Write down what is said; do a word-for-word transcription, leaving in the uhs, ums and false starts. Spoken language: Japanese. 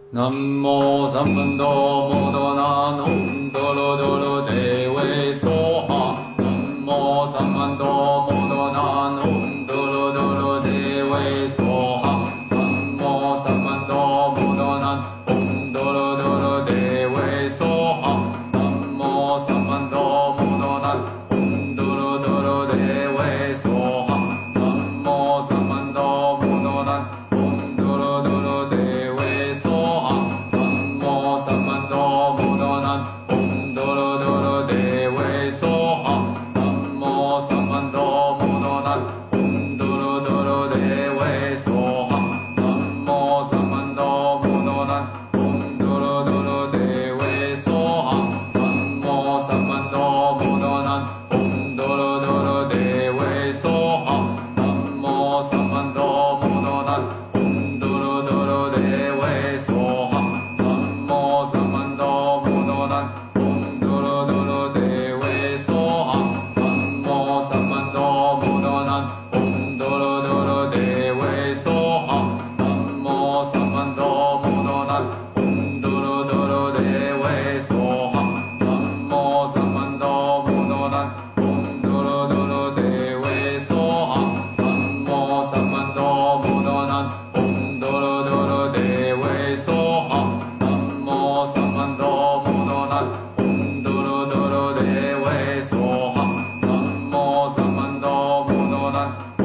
南無三分道モドナノンドロドロデウェソハ。南無三分道モドナノンドロドロデウェソハ。南無三分道モドナノンドロドロデウェソハ。南無三分道モドナノンドロドロデウェソハ。南無三分道モドナノンドロドロデウェソハ。南無三分道モドナノンドロドロデウェソハ。南無三分道モドナノンドロドロデウェソハ。南無三分道モドナノンドロドロデウェソハ。南無三分道モドナノンドロドロデウェソハ。南無三分道モドナノンドロドロデウェソハ。南無三分道モドナノンドロドロデウェソハ。南無三分道モドナノンドロドロデウェソハ。南無三分道モドナノンドロドロデウェソハ。南無三分道モドナノンドロドロデウェソハ。南無三分道モドナノンドロドロデウェソハ。南無三分道モドナノンドロドロデウェソハ。南無三分道モドナノ